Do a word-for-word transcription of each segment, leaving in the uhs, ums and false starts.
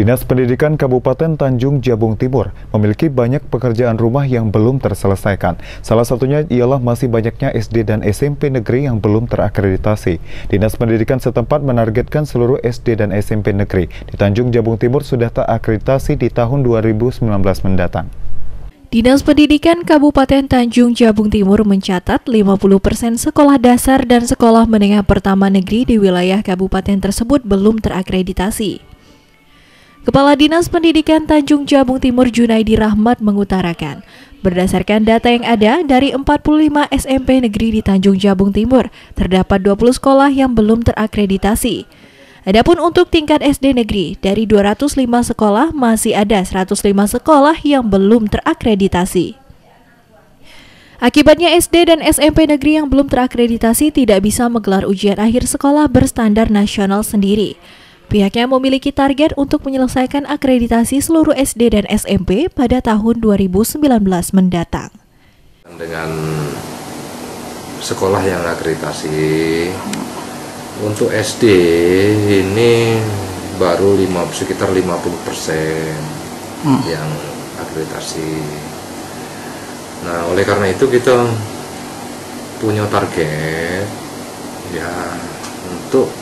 Dinas Pendidikan Kabupaten Tanjung Jabung Timur memiliki banyak pekerjaan rumah yang belum terselesaikan. Salah satunya ialah masih banyaknya S D dan S M P negeri yang belum terakreditasi. Dinas Pendidikan setempat menargetkan seluruh S D dan S M P negeri di Tanjung Jabung Timur sudah terakreditasi di tahun dua ribu sembilan belas mendatang. Dinas Pendidikan Kabupaten Tanjung Jabung Timur mencatat lima puluh persen sekolah dasar dan sekolah menengah pertama negeri di wilayah kabupaten tersebut belum terakreditasi. Kepala Dinas Pendidikan Tanjung Jabung Timur Junaidi Rahmat mengutarakan, berdasarkan data yang ada dari empat puluh lima S M P negeri di Tanjung Jabung Timur, terdapat dua puluh sekolah yang belum terakreditasi. Adapun untuk tingkat S D negeri, dari dua ratus lima sekolah masih ada seratus lima sekolah yang belum terakreditasi. Akibatnya S D dan S M P negeri yang belum terakreditasi tidak bisa menggelar ujian akhir sekolah berstandar nasional sendiri. Pihaknya memiliki target untuk menyelesaikan akreditasi seluruh S D dan S M P pada tahun dua ribu sembilan belas mendatang. Dengan sekolah yang akreditasi, untuk S D ini baru lima, sekitar lima puluh persen hmm. yang akreditasi. Nah, oleh karena itu kita punya target ya untuk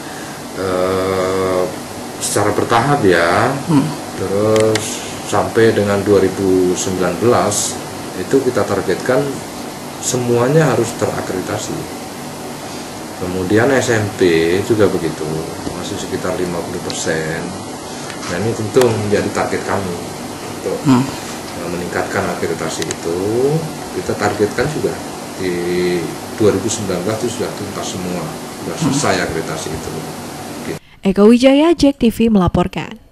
uh, secara bertahap ya, hmm. terus sampai dengan dua ribu sembilan belas itu kita targetkan semuanya harus terakreditasi. Kemudian S M P juga begitu, masih sekitar lima puluh persen. Nah, ini tentu menjadi target kami untuk hmm. meningkatkan akreditasi itu. Kita targetkan juga di dua ribu sembilan belas itu sudah tuntas semua, sudah selesai akreditasi itu. Eko Wijaya, Jack T V melaporkan.